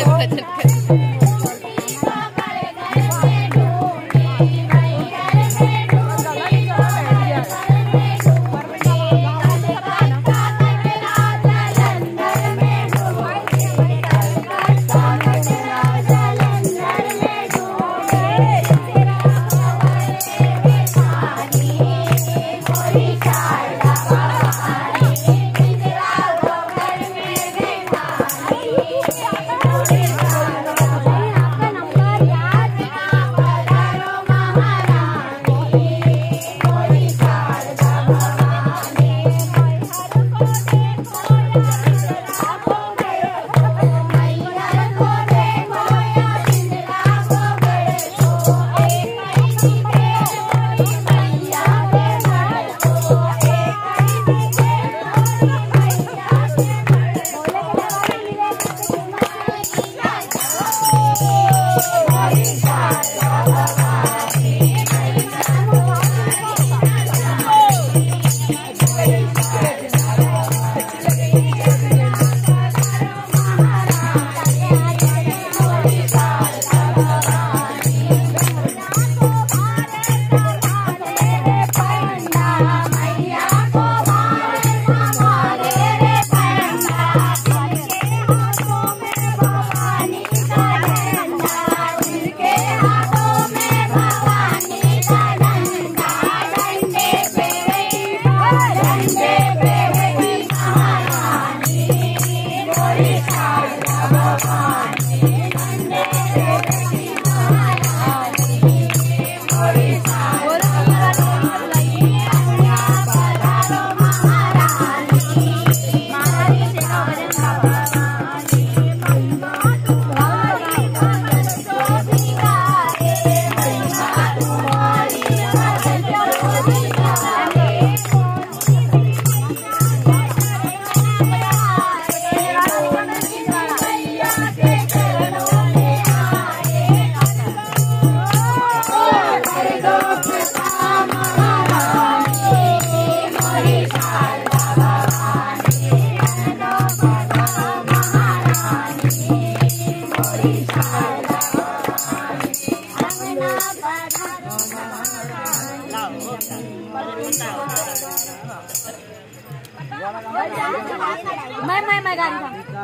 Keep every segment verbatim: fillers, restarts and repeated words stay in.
मैं मैं मैं गाड़ी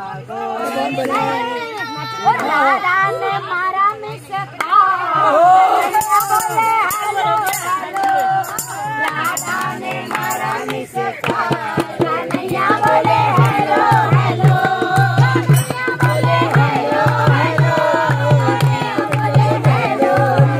वो दादा ने मारा मिसका दादा ने मारा मिसका कन्हैया बोले हेलो हेलो बोले हेलो हेलो बोले हेलो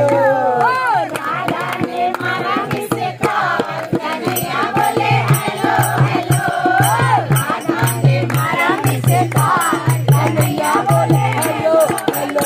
दादा ने मारा मिसका कन्हैया बोले हेलो हेलो दादा ने मारा मिसका कन्हैया बोले हेलो हेलो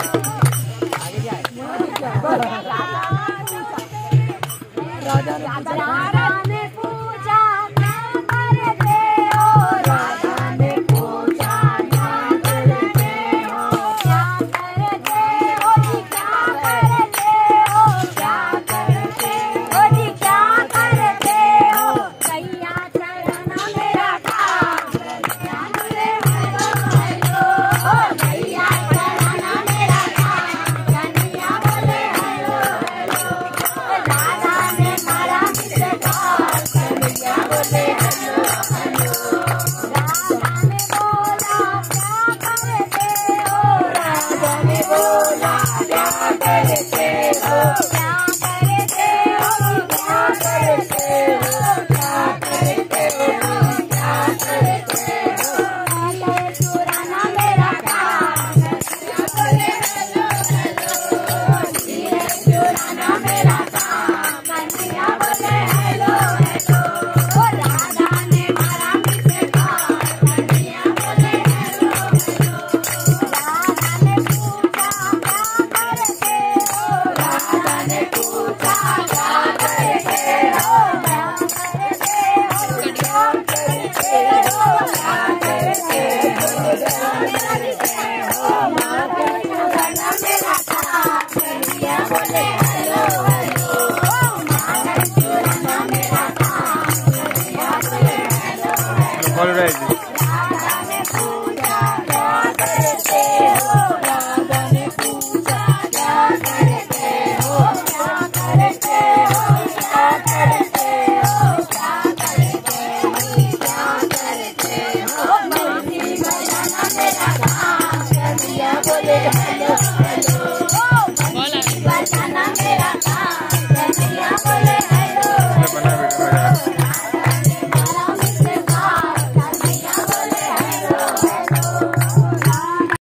राजा राजा ने पूछा क्या करते हो राजा ने पूछा क्या करते हो क्या करते हो जी क्या करते हो क्या करते हो जी क्या करते हो कैया चढ़ना मेरा काम कैया बोले हेलो हेलो कैया चढ़ना मेरा काम कन्हैया बोले हेलो हेलो राजा ने मारा मिसका कन्हैया बोले हेलो हेलो राजा ने बोला क्या करते हो राजा ने बोला क्या करते हो क्या करते हो क्या करते हो क्या करते हो क्या करते हो अरे चुराना मेरा काम कन्हैया बोले हेलो हेलो धीरे चुराना मेरा काम कन्हैया बोले हेलो हेलो ओ राधा ने मारा मिसका कन्हैया बोले हेलो हेलो राधा ने पूछा क्या करते हो राधा ने पूछा क्या करते हो क्या करते हो क्या करते हो क्या करते हो क्या करते हो माँ के चुराना मेरा काम कन्हैया बोले हेलो हेलो माँ के चुराना मेरा काम कन्हैया बोले हेलो हेलो All right.